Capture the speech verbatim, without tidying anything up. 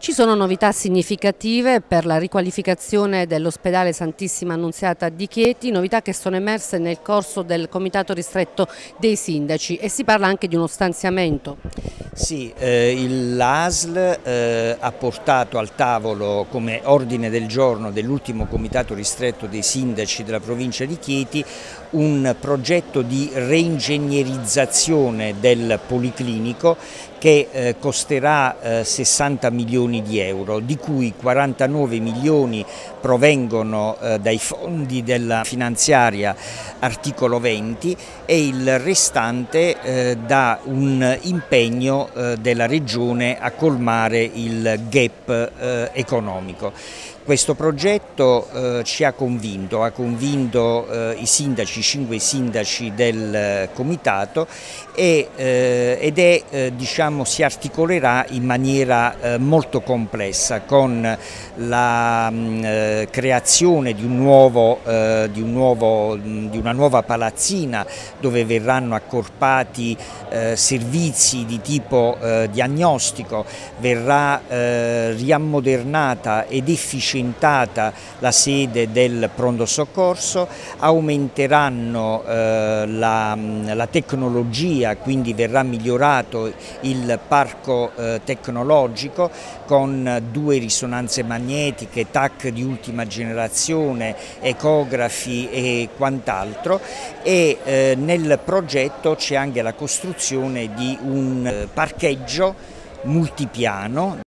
Ci sono novità significative per la riqualificazione dell'ospedale Santissima Annunziata di Chieti, novità che sono emerse nel corso del comitato ristretto dei sindaci, e si parla anche di uno stanziamento. Sì, eh, l'A S L eh, ha portato al tavolo come ordine del giorno dell'ultimo comitato ristretto dei sindaci della provincia di Chieti un progetto di reingegnerizzazione del policlinico che eh, costerà eh, sessanta milioni di euro, di cui quarantanove milioni provengono eh, dai fondi della finanziaria articolo venti e il restante eh, da un impegno eh, della Regione a colmare il gap eh, economico. Questo progetto eh, ci ha convinto, ha convinto eh, i sindaci, i cinque sindaci del eh, comitato e, eh, ed è, eh, diciamo, si articolerà in maniera eh, molto complessa con la mh, eh, creazione di, un nuovo, eh, di, un nuovo, mh, di una nuova palazzina dove verranno accorpati eh, servizi di tipo eh, diagnostico, verrà eh, riammodernata ed efficientata la sede del pronto soccorso, aumenteranno eh, la, la tecnologia, quindi verrà migliorato il parco eh, tecnologico con due risonanze magnetiche, T A C di ultima generazione, ecografi e quant'altro, e eh, nel progetto c'è anche la costruzione di un eh, parcheggio multipiano